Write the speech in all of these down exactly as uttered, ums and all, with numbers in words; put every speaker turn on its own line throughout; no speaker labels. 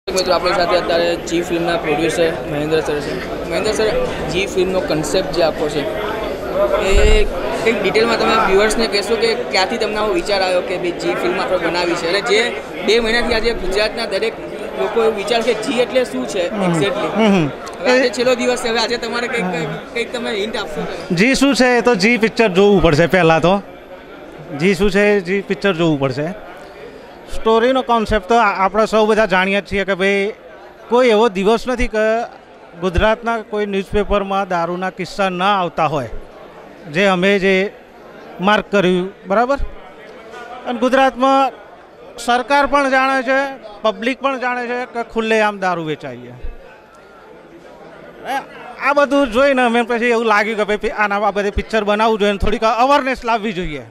મિત્રો આપણી સાથે અત્યારે જી ફિલ્મના પ્રોડ્યુસર મહેન્દ્ર સર છે. મહેન્દ્ર સર, જી ફિલ્મનો કન્સેપ્ટ જે આખો છે એ કંઈક ડિટેલમાં તમે વ્યુઅર્સને કહેશો કે ક્યાંથી તમને આવો વિચાર આવ્યો કે ભાઈ જી ફિલ્મ આપણે બનાવી છે, અને જે બે મહિનાથી આજે ગુજરાતના દરેક લોકો એવું વિચાર કે જી એટલે શું છે એક્ઝેક્ટલી, આજે છેલ્લો દિવસ છે, હવે આજે તમારે કંઈક કંઈક તમે હિન્ટ આપશો?
જી શું છે એ તો જી પિક્ચર જોવું પડશે. પહેલાં તો જી શું છે જી પિક્ચર જોવું પડશે. સ્ટોરીનો કોન્સેપ્ટ તો આપણે સૌ બધા જાણીએ છીએ કે ભાઈ કોઈ એવો દિવસ નથી કે ગુજરાતના કોઈ ન્યૂઝપેપરમાં દારૂના કિસ્સા ના આવતા હોય, જે અમે જે માર્ક કર્યું બરાબર. અને ગુજરાતમાં સરકાર પણ જાણે છે, પબ્લિક પણ જાણે છે કે ખુલ્લેઆમ દારૂ વેચાઈએ. આ બધું જોઈને અમે પછી એવું લાગ્યું કે ભાઈ આના બાબતે પિક્ચર બનાવવું જોઈએ, થોડીક અવેરનેસ લાવવી જોઈએ.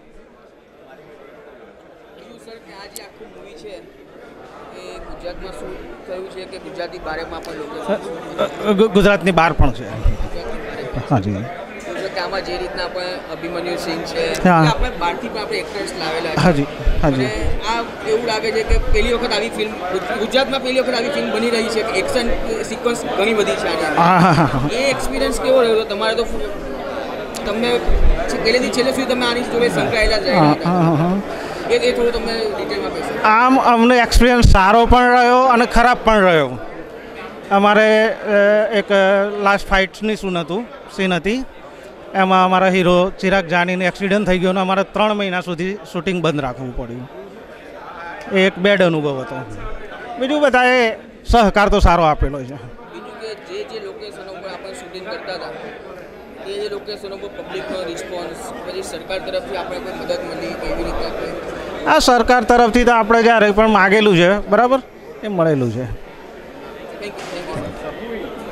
ગુજરાતની બહાર પણ છે. હાજી,
આમાં જે રીતના આપણે અભિમન્યુ સિંહ છે, આપણે બહારથી પણ આપણે એક્ટર્સ લાવેલા છે.
હાજી હાજી.
આ એવું લાગે છે કે પહેલી વખત આવી ફિલ્મ ગુજરાતમાં પહેલી વખત આવી ફિલ્મ બની રહી છે કે એક્શન સિક્વન્સ ઘણી બધી છે. એ એક્સપિરિયન્સ કેવો રહ્યો તમારે? તો તમને પહેલેથી છેલ્લે સુધી તમે આની જોડે સંકળાયેલા જ એ થોડું તમને ડિટેલમાં કહેશો?
આમ અમને એક્સપિરિયન્સ સારો પણ રહ્યો અને ખરાબ પણ રહ્યો. અમારે એક લાસ્ટ ફાઇટ્સની શું હતું સીન હતી, એમાં અમારા હીરો ચિરાગ જાનીને એક્સિડન્ટ થઈ ગયો અને અમારે ત્રણ મહિના સુધી શૂટિંગ બંધ રાખવું પડ્યું. એ એક બેડ અનુભવ હતો. બીજું બધાએ સહકાર તો સારો આપેલો છે.
બીજું કે જે જે લોકેશનો પર આપણે શૂટિંગ કરતા હતા એ જે લોકેશનો પર પબ્લિકનો રિસ્પોન્સ, પછી સરકાર તરફથી આપણે કોઈ મદદ મળી કેવી રીતે આપણે?
આ સરકાર તરફથી તો આપણે જ્યારે પણ માગેલું છે બરાબર એ મળેલું છે.
Thank you thank you.